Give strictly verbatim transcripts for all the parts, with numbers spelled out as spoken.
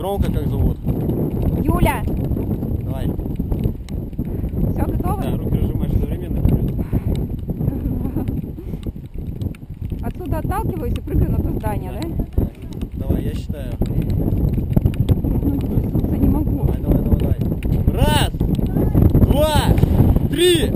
Громко как зовут? Юля! Давай. Все, готово? Да, руки разжимаешь одновременно. Отсюда отталкиваюсь и прыгаю на то здание, да? Да? Давай, я считаю. Ну, трясуться не могу. Давай, давай, давай, давай. Раз, два, три!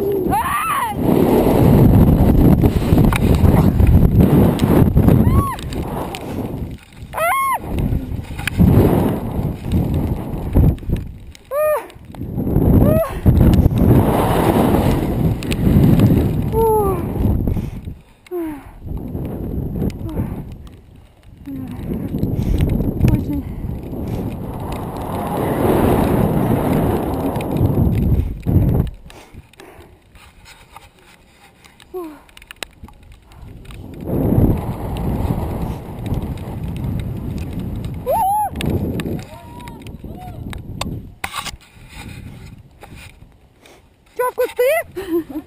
Очень. Чё, в кусты?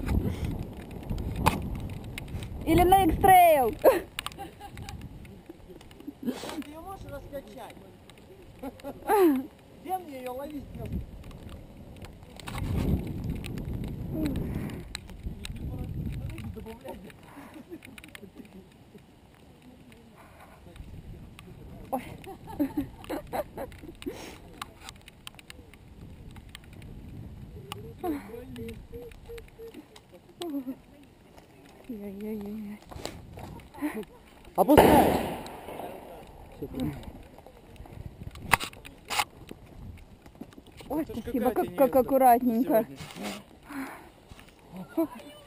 Или на экстрейл? Ты ее можешь раскачать? Где мне ее ловить? Ой. Ой-ой-ой. Опускай! Ой, спасибо, как, как аккуратненько.